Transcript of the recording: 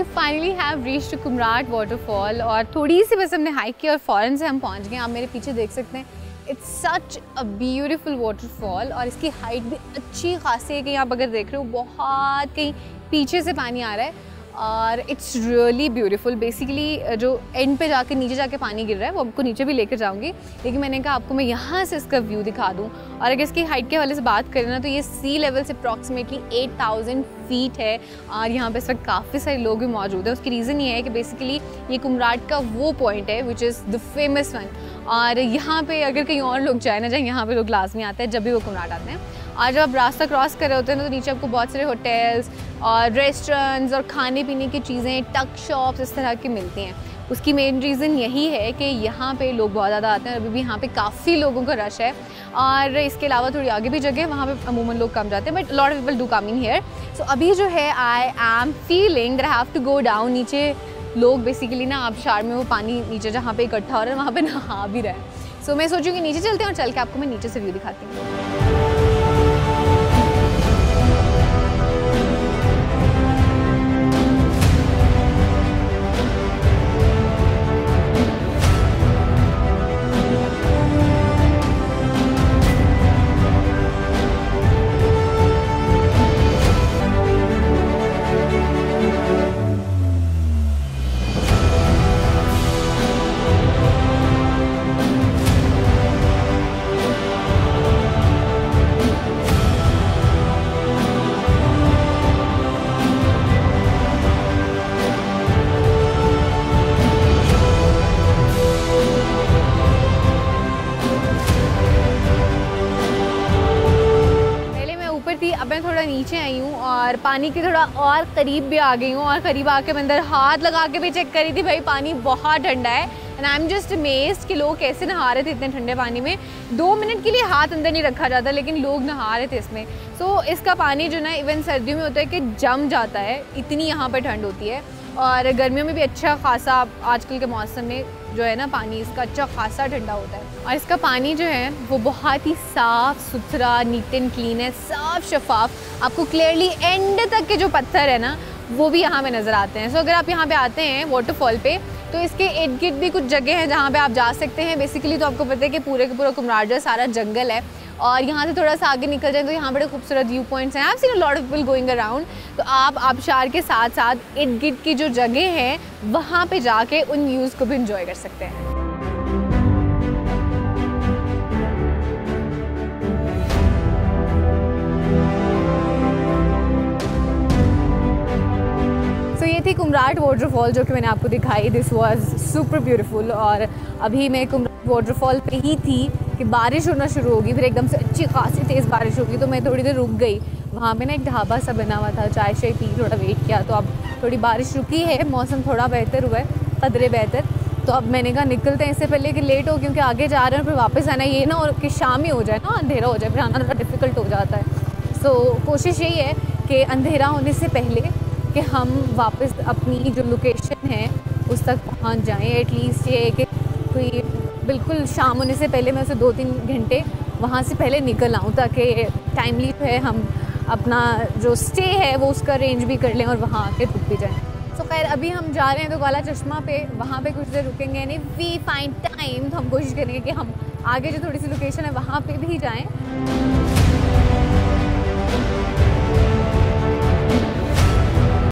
Finally have reached Kumrat waterfall और थोड़ी सी बस हमने हाइक की और फ़ौरन से हम पहुंच गए। आप मेरे पीछे देख सकते हैं, it's such a beautiful waterfall और इसकी हाइट भी अच्छी खासी है कि आप अगर देख रहे हो बहुत कहीं पीछे से पानी आ रहा है और इट्स रियली ब्यूटीफुल। बेसिकली जो एंड पे जाके नीचे जाके पानी गिर रहा है वो आपको नीचे भी लेकर जाऊंगी, लेकिन मैंने कहा आपको मैं यहाँ से इसका व्यू दिखा दूँ। और अगर इसकी हाइट के हवाले से बात करें ना तो ये सी लेवल से अप्रॉक्सीमेटली 8000 फीट है और यहाँ पे इस वक्त काफ़ी सारे लोग भी मौजूद हैं। उसकी रीज़न ये है कि बेसिकली ये कुमराट का वो पॉइंट है which is the famous one, और यहाँ पे अगर कहीं और लोग जाए ना जाए, यहाँ पे लोग लाजमी आते हैं जब भी वो कुमराट आते हैं। और जब आप रास्ता क्रॉस कर रहे होते हैं ना तो नीचे आपको बहुत सारे होटल्स और रेस्टोरेंट्स और खाने पीने की चीज़ें, टक शॉप्स इस तरह की मिलती हैं। उसकी मेन रीज़न यही है कि यहाँ पे लोग बहुत ज़्यादा आते हैं, अभी भी यहाँ पे काफ़ी लोगों का रश है। और इसके अलावा थोड़ी आगे भी जगह है, वहाँ पे अमूमन लोग कम जाते हैं, but lot of people do coming here. So अभी जो है I am feeling that I have to go down. नीचे लोग बेसिकली ना आबशार में वो पानी नीचे जहाँ पे इकट्ठा हो रहा है वहाँ पे नहा भी रहा है। सो मैं सोचूँ कि नीचे चलते हैं और चल के आपको मैं नीचे से व्यू दिखाती हूँ। अब मैं थोड़ा नीचे आई हूँ और पानी के थोड़ा और करीब भी आ गई हूँ और करीब आके मैं अंदर हाथ लगा के भी चेक करी थी। भाई पानी बहुत ठंडा है and I am just amazed कि लोग कैसे नहा रहे थे इतने ठंडे पानी में। 2 मिनट के लिए हाथ अंदर नहीं रखा जाता लेकिन लोग नहा रहे थे इसमें। सो इसका पानी जो ना इवन सर्दियों में होता है कि जम जाता है, इतनी यहाँ पर ठंड होती है। और गर्मियों में भी अच्छा खासा आजकल के मौसम में जो है ना पानी इसका अच्छा खासा ठंडा होता है। और इसका पानी जो है वो बहुत ही साफ़ सुथरा, नीट एंड क्लीन है, साफ़ शफाफ। आपको क्लियरली एंड तक के जो पत्थर है ना वो भी यहाँ पे नज़र आते हैं। सो अगर आप यहाँ पे आते हैं वाटरफॉल पे तो इसके इर्द गिर्द भी कुछ जगह हैं जहाँ पे आप जा सकते हैं। बेसिकली तो आपको पता है कि पूरे का पूरा कुमराट जो सारा जंगल है और यहाँ से थोड़ा सा आगे निकल जाए तो यहाँ बड़े खूबसूरत व्यू पॉइंट्स हैं। I have seen a lot of people going around. तो आप आबशार के साथ साथ इर्द गिर्द की जो जगह हैं वहाँ पे जाके उन व्यूज़ को भी इंजॉय कर सकते हैं। ये थी कुमराट वाटरफॉल जो कि मैंने आपको दिखाई। This was super beautiful. और अभी मैं कुमराट वाटरफॉल पे ही थी कि बारिश होना शुरू होगी, फिर एकदम से अच्छी खासी तेज़ बारिश होगी तो मैं थोड़ी देर रुक गई। वहाँ पे ना एक ढाबा सा बना हुआ था, चाय शाय पी, थोड़ा वेट किया तो अब थोड़ी बारिश रुकी है, मौसम थोड़ा बेहतर हुआ है, कदरे बेहतर। तो अब मैंने कहा निकलते हैं इससे पहले कि लेट हो, क्योंकि आगे जा रहे हैं फिर वापस आना ये ना, और कि शाम ही हो जाए ना, अंधेरा हो जाए, फिर आना थोड़ा डिफ़िकल्ट हो जाता है। सो कोशिश यही है कि अंधेरा होने से पहले कि हम वापस अपनी जो लोकेशन है उस तक पहुंच जाएं। एटलीस्ट ये कि कोई बिल्कुल शाम होने से पहले मैं उसे 2-3 घंटे वहाँ से पहले निकल आऊँ ताकि टाइमली जो है हम अपना जो स्टे है वो उसका अरेंज भी कर लें और वहाँ आके रुक भी जाएँ। सो खैर अभी हम जा रहे हैं तो काला चश्मा पे, वहाँ पे कुछ देर रुकेंगे, यानी वी फाइंड टाइम तो हम कोशिश करेंगे कि हम आगे जो थोड़ी सी लोकेशन है वहाँ पे भी जाएँ।